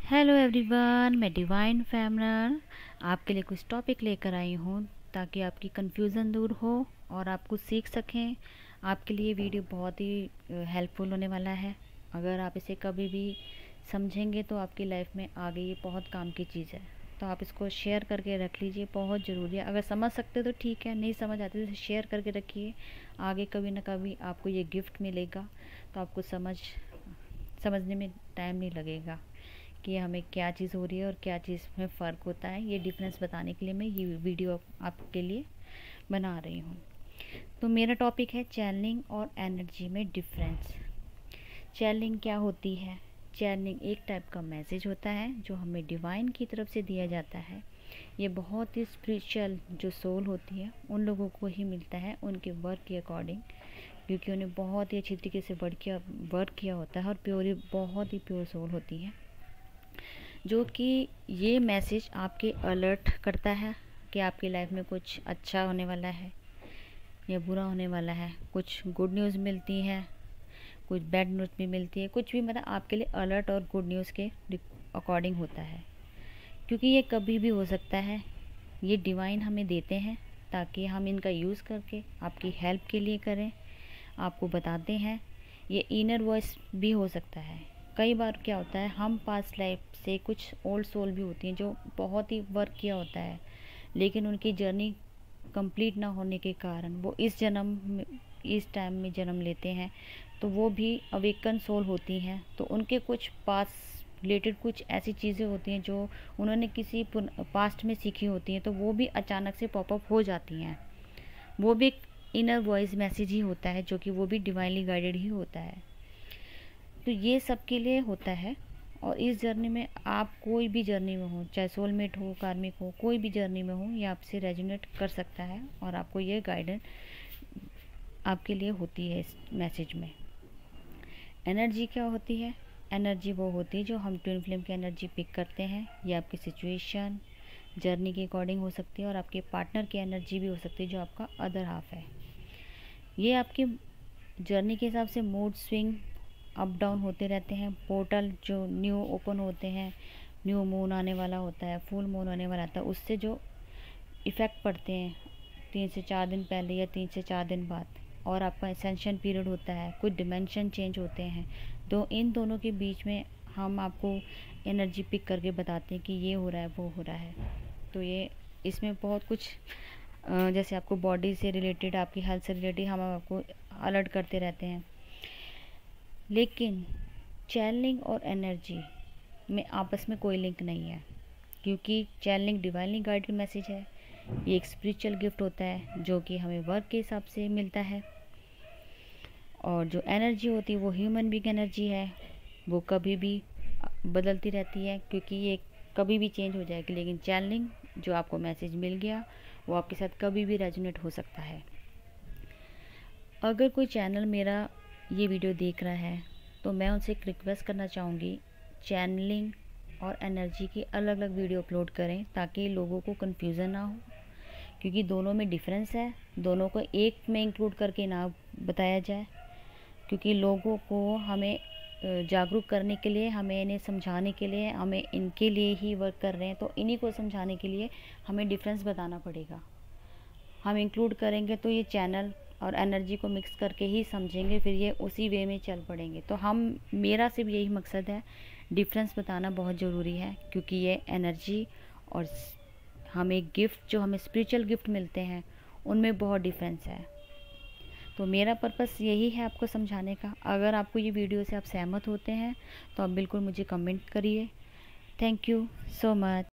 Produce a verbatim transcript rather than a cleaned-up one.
Hello everyone, मैं divine feminine आपके लिए कुछ टॉपिक लेकर आई हूँ ताकि आपकी कन्फ्यूज़न दूर हो और आप कुछ सीख सकें। आपके लिए वीडियो बहुत ही हेल्पफुल होने वाला है। अगर आप इसे कभी भी समझेंगे तो आपकी लाइफ में आगे ये बहुत काम की चीज़ है। तो आप इसको शेयर करके रख लीजिए, बहुत ज़रूरी है। अगर समझ सकते तो ठीक है, नहीं समझ आती तो शेयर करके रखिए। आगे कभी ना कभी आपको ये गिफ्ट मिलेगा तो आपको समझ समझने में टाइम नहीं लगेगा कि हमें क्या चीज़ हो रही है और क्या चीज़ में फ़र्क होता है। ये डिफरेंस बताने के लिए मैं ये वीडियो आपके लिए बना रही हूँ। तो मेरा टॉपिक है चैनलिंग और एनर्जी में डिफरेंस। चैनलिंग क्या होती है? चैनलिंग एक टाइप का मैसेज होता है जो हमें डिवाइन की तरफ से दिया जाता है। ये बहुत ही स्पिरिचुअल जो सोल होती है उन लोगों को ही मिलता है, उनके वर्क के अकॉर्डिंग, क्योंकि उन्हें बहुत ही अच्छी तरीके से वर्क किया वर्क किया होता है और प्योर बहुत ही प्योर सोल होती है, जो कि ये मैसेज आपके अलर्ट करता है कि आपकी लाइफ में कुछ अच्छा होने वाला है या बुरा होने वाला है। कुछ गुड न्यूज़ मिलती है, कुछ बैड न्यूज़ भी मिलती है, कुछ भी मतलब आपके लिए अलर्ट और गुड न्यूज़ के अकॉर्डिंग होता है, क्योंकि ये कभी भी हो सकता है। ये डिवाइन हमें देते हैं ताकि हम इनका यूज़ करके आपकी हेल्प के लिए करें, आपको बताते हैं। ये इनर वॉइस भी हो सकता है। कई बार क्या होता है, हम पास्ट लाइफ से कुछ ओल्ड सोल भी होती हैं जो बहुत ही वर्क किया होता है, लेकिन उनकी जर्नी कंप्लीट ना होने के कारण वो इस जन्म में इस टाइम में जन्म लेते हैं, तो वो भी अवेकन सोल होती हैं। तो उनके कुछ पास्ट रिलेटेड कुछ ऐसी चीज़ें होती हैं जो उन्होंने किसी पास्ट में सीखी होती हैं, तो वो भी अचानक से पॉपअप हो जाती हैं। वो भी एक इनर वॉइस मैसेज ही होता है, जो कि वो भी डिवाइनली गाइडेड ही होता है। तो ये सबके लिए होता है। और इस जर्नी में आप कोई भी जर्नी में हो, चाहे सोलमेट हो, कार्मिक हो, कोई भी जर्नी में हो, ये आपसे रेजोनेट कर सकता है और आपको ये गाइडेंस आपके लिए होती है। इस मैसेज में एनर्जी क्या होती है? एनर्जी वो होती है जो हम ट्विन फ्लेम की एनर्जी पिक करते हैं। ये आपकी सिचुएशन जर्नी के अकॉर्डिंग हो सकती है और आपके पार्टनर की एनर्जी भी हो सकती है जो आपका अदर हाफ है। ये आपकी जर्नी के हिसाब से मूड स्विंग अप डाउन होते रहते हैं। पोर्टल जो न्यू ओपन होते हैं, न्यू मून आने वाला होता है, फुल मून आने वाला होता है, उससे जो इफ़ेक्ट पड़ते हैं तीन से चार दिन पहले या तीन से चार दिन बाद, और आपका एसेंशन पीरियड होता है, कुछ डिमेंशन चेंज होते हैं। तो इन दोनों के बीच में हम आपको एनर्जी पिक करके बताते हैं कि ये हो रहा है, वो हो रहा है। तो ये इसमें बहुत कुछ जैसे आपको बॉडी से रिलेटेड, आपकी हेल्थ से रिलेटेड हम आपको अलर्ट करते रहते हैं। लेकिन चैनलिंग और एनर्जी में आपस में कोई लिंक नहीं है, क्योंकि चैनलिंग डिवाइनली गाइडेड मैसेज है। ये एक स्पिरिचुअल गिफ्ट होता है जो कि हमें वर्क के हिसाब से मिलता है। और जो एनर्जी होती है वो ह्यूमन बीइंग एनर्जी है, वो कभी भी बदलती रहती है, क्योंकि ये कभी भी चेंज हो जाएगी। लेकिन चैनलिंग जो आपको मैसेज मिल गया वो आपके साथ कभी भी रेजोनेट हो सकता है। अगर कोई चैनल मेरा ये वीडियो देख रहा है तो मैं उनसे एक रिक्वेस्ट करना चाहूँगी, चैनलिंग और एनर्जी की अलग अलग वीडियो अपलोड करें ताकि लोगों को कन्फ्यूज़न ना हो, क्योंकि दोनों में डिफरेंस है। दोनों को एक में इंक्लूड करके ना बताया जाए, क्योंकि लोगों को हमें जागरूक करने के लिए, हमें इन्हें समझाने के लिए, हमें इनके लिए ही वर्क कर रहे हैं, तो इन्हीं को समझाने के लिए हमें डिफरेंस बताना पड़ेगा। हम इंक्लूड करेंगे तो ये चैनल और एनर्जी को मिक्स करके ही समझेंगे, फिर ये उसी वे में चल पड़ेंगे। तो हम मेरा सिर्फ यही मकसद है, डिफरेंस बताना बहुत ज़रूरी है, क्योंकि ये एनर्जी और हमें गिफ्ट जो हमें स्पिरिचुअल गिफ्ट मिलते हैं उनमें बहुत डिफरेंस है। तो मेरा पर्पस यही है आपको समझाने का। अगर आपको ये वीडियो से आप सहमत होते हैं तो आप बिल्कुल मुझे कमेंट करिए। Thank you so much.